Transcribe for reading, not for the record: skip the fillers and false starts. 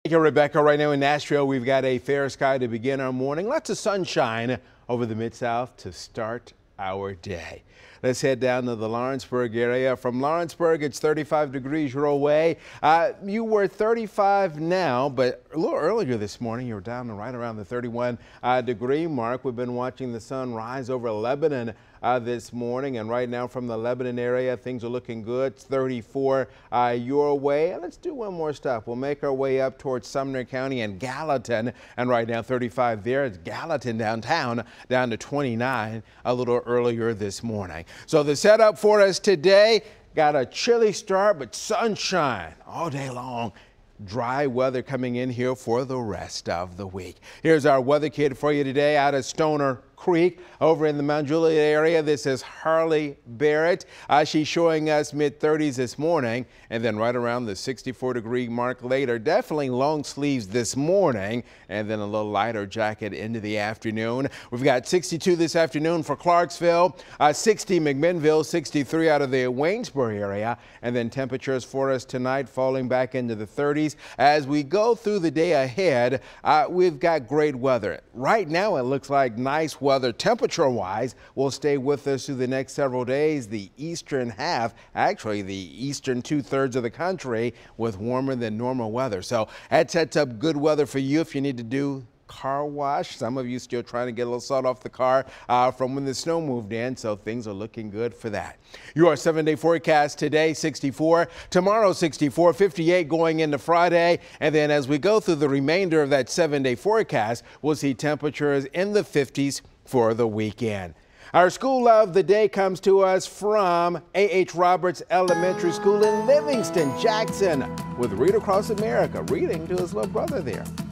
Thank you, Rebecca. Right now in Nashville, we've got a fair sky to begin our morning. Lots of sunshine over the Mid-South to start our day. Let's head down to the Lawrenceburg area. From Lawrenceburg, it's 35 degrees your way. You were 35 now, but a little earlier this morning, you were down to right around the 31 degree mark. We've been watching the sun rise over Lebanon this morning, and right now from the Lebanon area, things are looking good. It's 34 your way. And let's do one more stop. We'll make our way up towards Sumner County and Gallatin, and right now 35 there. It's Gallatin downtown down to 29 a little earlier this morning. So the setup for us today, got a chilly start, but sunshine all day long. Dry weather coming in here for the rest of the week. Here's our weather kit for you today out of Stoner Creek over in the Mount Juliet area. This is Harleigh Barrett. She's showing us mid-30s this morning, and then right around the 64 degree mark later. Definitely long sleeves this morning, and then a little lighter jacket into the afternoon. We've got 62 this afternoon for Clarksville, 60 McMinnville, 63 out of the Waynesboro area, and then temperatures for us tonight falling back into the 30s. As we go through the day ahead, we've got great weather. Right now it looks like nice weather temperature-wise will stay with us through the next several days. The eastern half, actually the eastern two-thirds of the country, with warmer than normal weather. So that sets up good weather for you if you need to do car wash. Some of you still trying to get a little salt off the car from when the snow moved in, so things are looking good for that. Your 7-day forecast today, 64, tomorrow 64, 58 going into Friday, and then as we go through the remainder of that 7-day forecast, we'll see temperatures in the 50s for the weekend. Our school of the day comes to us from A.H. Roberts Elementary School in Livingston, Jackson, with Read Across America, reading to his little brother there.